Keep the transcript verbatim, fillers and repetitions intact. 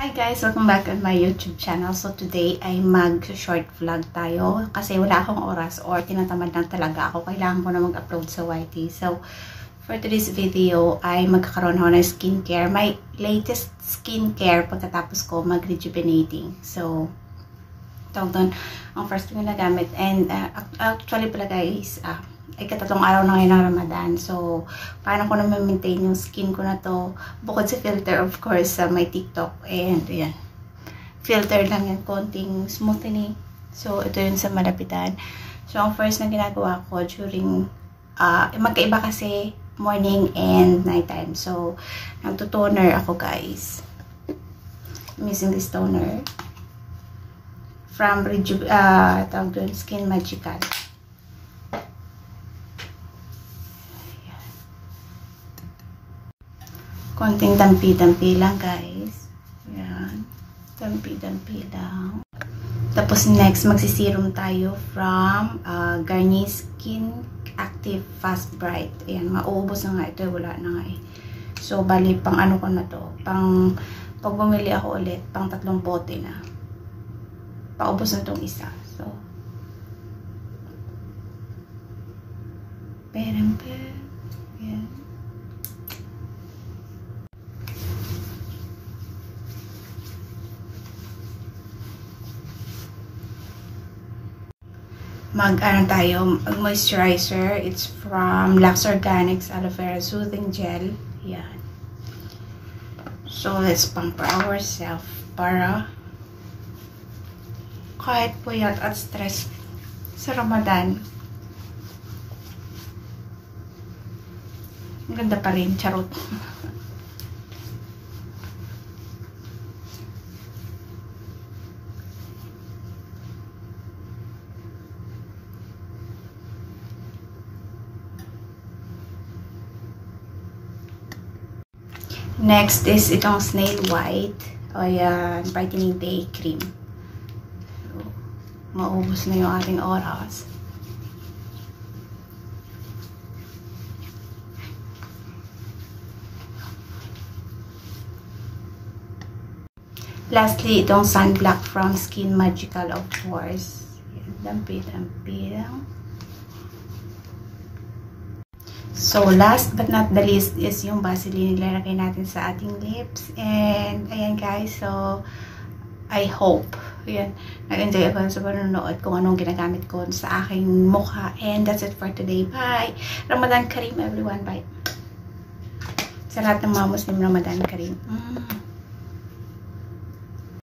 Hi guys! Welcome back on my YouTube channel. So today ay mag-short vlog tayo kasi wala akong oras or tinatamad lang talaga ako. Kailangan ko na mag-upload sa Y T. So for today's video ay magkakaroon ako ng skincare. My latest skincare pagkatapos ko mag-rejuvenating. So tawag doon ang first thing na nagamit. And uh, actually pala guys, uh, ay katatlong araw na ngayon ng Ramadan. So, paano ko na ma-maintain yung skin ko na to? Bukod sa filter, of course, sa uh, my TikTok. And, yan. Filter lang yan. Konting smoothening. So, ito yun sa malapitan. So, ang first na ginagawa ko during, uh, magkaiba kasi morning and nighttime. So, nagtutoner ako, guys. I'm using this toner. From, uh, tawag doon, Skin Magical. Konting dampi-dampi lang, guys. Ayan. Dampi-dampi lang. Tapos, next, magsisirum tayo from uh, Garnier Skin Active Fast Bright. Ayan, mauubos na nga ito. Wala na nga eh. So, bali, pang ano ko na to. Pang, pag bumili ako ulit, pang tatlong bote na. Paubos na tong isa. So, perem-per. Ayan. Mag-ano tayo, moisturizer. It's from Lux Organics Aloe Vera Soothing Gel. Yan. So, let's pamper ourselves para kahit puyat at stress sa Ramadan. Ang ganda pa rin. Charot. Next is itong Snail White o yan, Brightening Day Cream. So, maubos na yung ating oras. Lastly, itong Sunblock from Skin Magical, of course. Dampi-dampi lang. So, last but not the least is yung Vaseline nilalagay natin sa ating lips. And, ayan guys. So, I hope, ayan, nag-enjoy ako sa panonood kung anong ginagamit ko sa aking mukha. And that's it for today. Bye! Ramadan Kareem, everyone. Bye! Sa lahat ng mga Muslim, Ramadan Kareem. Mm.